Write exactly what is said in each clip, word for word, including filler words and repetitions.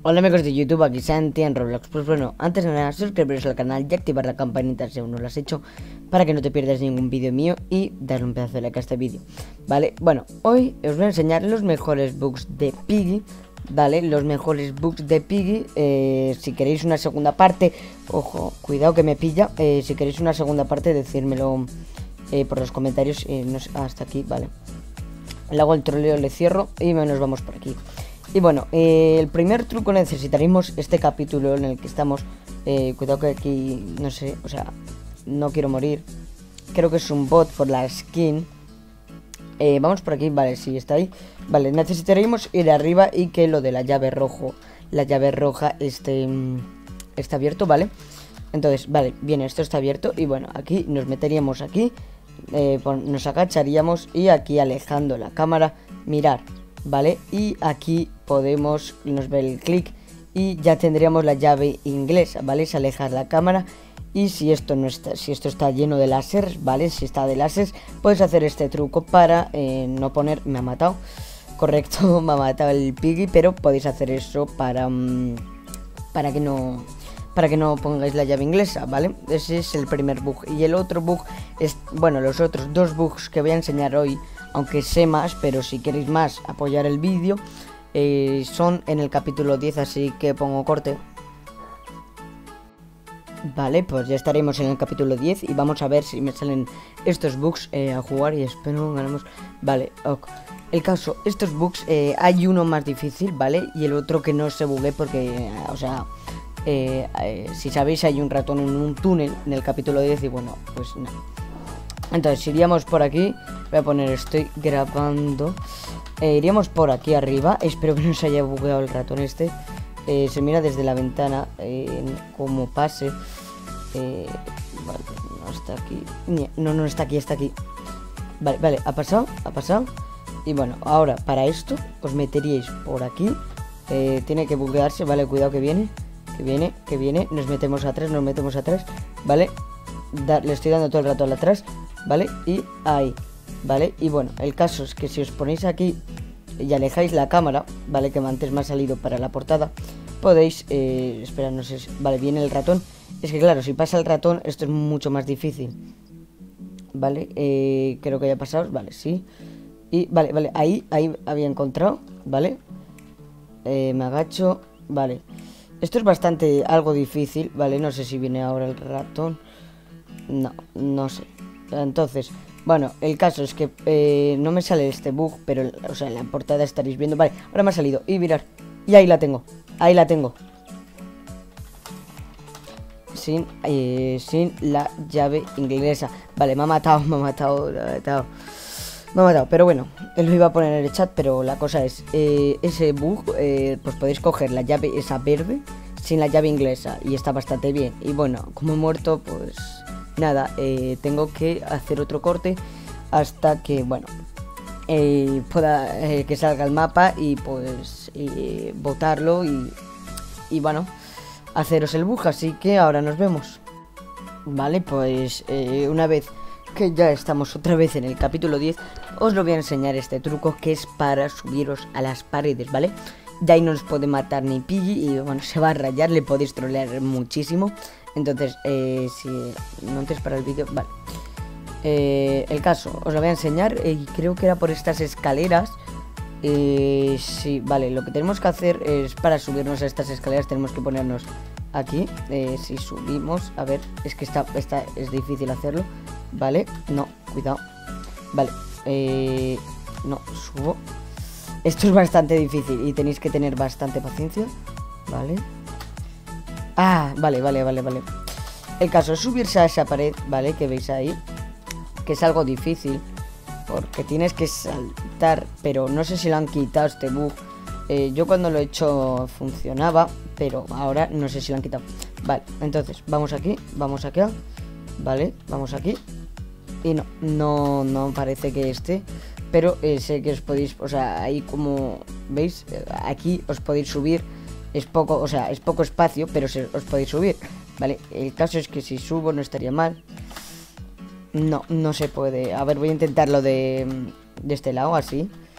Hola amigos de YouTube, aquí Santi en Roblox. Pues bueno, antes de nada, suscribiros al canal y activar la campanita si aún no lo has hecho, para que no te pierdas ningún vídeo mío y darle un pedazo de like a este vídeo. Vale, bueno, hoy os voy a enseñar los mejores bugs de Piggy. Vale, los mejores bugs de Piggy. eh, Si queréis una segunda parte, ojo, cuidado que me pilla. eh, Si queréis una segunda parte, decírmelo eh, por los comentarios. eh, no sé, hasta aquí, vale. Le hago el troleo, le cierro y nos vamos por aquí. Y bueno, eh, el primer truco necesitaremos este capítulo en el que estamos. eh, Cuidado que aquí, no sé, o sea, no quiero morir. Creo que es un bot por la skin. eh, Vamos por aquí, vale, sí, está ahí. Vale, necesitaremos ir arriba y que lo de la llave rojo La llave roja esté, está abierto, ¿vale? Entonces, vale, bien, esto está abierto. Y bueno, aquí nos meteríamos aquí, eh, nos agacharíamos y aquí alejando la cámara, mirar, ¿vale? Y aquí podemos, nos ve el clic y ya tendríamos la llave inglesa, ¿vale? Es alejar la cámara y si esto no está, si esto está lleno de láseres, ¿vale? Si está de láseres, puedes hacer este truco para eh, no poner, me ha matado, correcto, me ha matado el Piggy, pero podéis hacer eso para, um, para que no... para que no pongáis la llave inglesa, ¿vale? Ese es el primer bug. Y el otro bug es, bueno, los otros dos bugs que voy a enseñar hoy, aunque sé más, pero si queréis más, apoyar el vídeo, eh, son en el capítulo diez, así que pongo corte. Vale, pues ya estaremos en el capítulo diez y vamos a ver si me salen estos bugs eh, a jugar y espero ganamos. Vale, ok. El caso, estos bugs, eh, hay uno más difícil, ¿vale? Y el otro que no se bugue porque, eh, o sea... Eh, eh, si sabéis, hay un ratón en un túnel en el capítulo diez y bueno, pues no. Entonces iríamos por aquí. Voy a poner estoy grabando. eh, Iríamos por aquí arriba. Espero que no se haya bugueado el ratón este. eh, Se mira desde la ventana eh, como pase. eh, Vale, no está aquí. No, no está aquí, está aquí. Vale, vale, ha pasado, ha pasado. Y bueno, ahora para esto os meteríais por aquí. eh, Tiene que buguearse, vale, cuidado que viene. Que viene, que viene, nos metemos atrás, nos metemos atrás, ¿vale? Da, le estoy dando todo el rato al atrás, ¿vale? Y ahí, ¿vale? Y bueno, el caso es que si os ponéis aquí y alejáis la cámara, ¿vale? Que antes me ha salido para la portada, podéis, eh, espera, no sé, si, vale, viene el ratón. Es que claro, si pasa el ratón, esto es mucho más difícil, ¿vale? Eh, creo que ya ha pasado, vale, sí. Y, vale, vale, ahí, ahí había encontrado, ¿vale? Eh, me agacho, vale. Esto es bastante, algo difícil, ¿vale? No sé si viene ahora el ratón. No, no sé. Entonces, bueno, el caso es que eh, no me sale este bug, pero, o sea, en la portada estaréis viendo. Vale, ahora me ha salido. Y mirad, y ahí la tengo, ahí la tengo. Sin, eh, sin la llave inglesa. Vale, me ha matado, me ha matado, me ha matado. Me ha matado, pero bueno, él lo iba a poner en el chat, pero la cosa es, eh, ese bug, eh, pues podéis coger la llave esa verde sin la llave inglesa y está bastante bien. Y bueno, como he muerto, pues nada, eh, tengo que hacer otro corte hasta que, bueno, eh, pueda eh, que salga el mapa y pues eh, botarlo y, y bueno, haceros el bug, así que ahora nos vemos. Vale, pues eh, una vez que ya estamos otra vez en el capítulo diez, os lo voy a enseñar este truco que es para subiros a las paredes, ¿vale? De ahí no os puede matar ni Piggy y bueno, se va a rayar, le podéis trolear muchísimo. Entonces, eh, si no antes para el vídeo, vale. Eh, el caso, os lo voy a enseñar y eh, creo que era por estas escaleras. Eh, sí, vale, lo que tenemos que hacer es para subirnos a estas escaleras tenemos que ponernos aquí. Eh, si subimos, a ver, es que está, está, es difícil hacerlo. Vale, no, cuidado. Vale, eh, no, subo. Esto es bastante difícil y tenéis que tener bastante paciencia. Vale. Ah, vale, vale, vale, vale. El caso es subirse a esa pared, ¿vale? Que veis ahí, que es algo difícil porque tienes que saltar, pero no sé si lo han quitado este bug. eh, Yo cuando lo he hecho funcionaba, pero ahora no sé si lo han quitado. Vale, entonces, vamos aquí, vamos acá. Vale, vamos aquí. Y no, no, no parece que esté. Pero eh, sé que os podéis, o sea, ahí como veis, eh, aquí os podéis subir. Es poco, o sea, es poco espacio, pero se, os podéis subir. Vale, el caso es que si subo no estaría mal. No, no se puede. A ver, voy a intentarlo de, de este lado, así.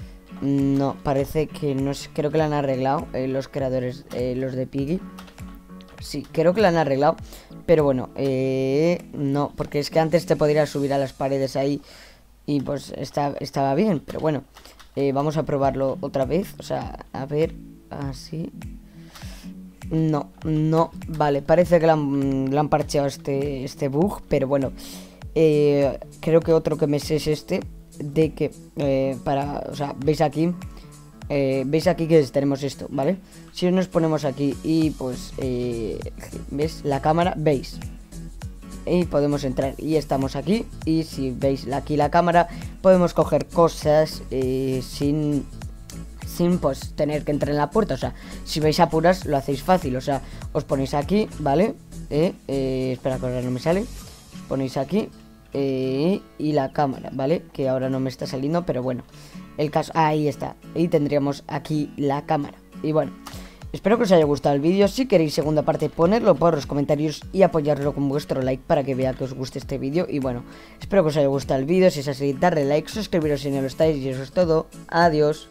no, parece que no sé, creo que la han arreglado eh, los creadores, eh, los de Piggy. Sí, creo que la han arreglado, pero bueno, eh, no, porque es que antes te podrías subir a las paredes ahí y pues está, estaba bien, pero bueno, eh, vamos a probarlo otra vez, o sea, a ver, así. No, no, vale, parece que le han, le han parcheado este, este bug, pero bueno, eh, creo que otro que me sé es este, de que eh, para, o sea, veis aquí, eh, veis aquí que tenemos esto, ¿vale? Si nos ponemos aquí y pues, eh, ¿ves? La cámara, veis, y podemos entrar y estamos aquí, y si veis aquí la cámara, podemos coger cosas eh, sin... sin pues tener que entrar en la puerta, o sea, si vais a apuras lo hacéis fácil, o sea, os ponéis aquí, ¿vale? Eh, eh, espera que ahora no me sale, os ponéis aquí eh, y la cámara, ¿vale? Que ahora no me está saliendo, pero bueno, el caso, ahí está, y tendríamos aquí la cámara, y bueno, espero que os haya gustado el vídeo. Si queréis segunda parte, ponedlo por los comentarios y apoyarlo con vuestro like para que vea que os guste este vídeo. Y bueno, espero que os haya gustado el vídeo. Si es así, darle like, suscribiros si no lo estáis. Y eso es todo. Adiós.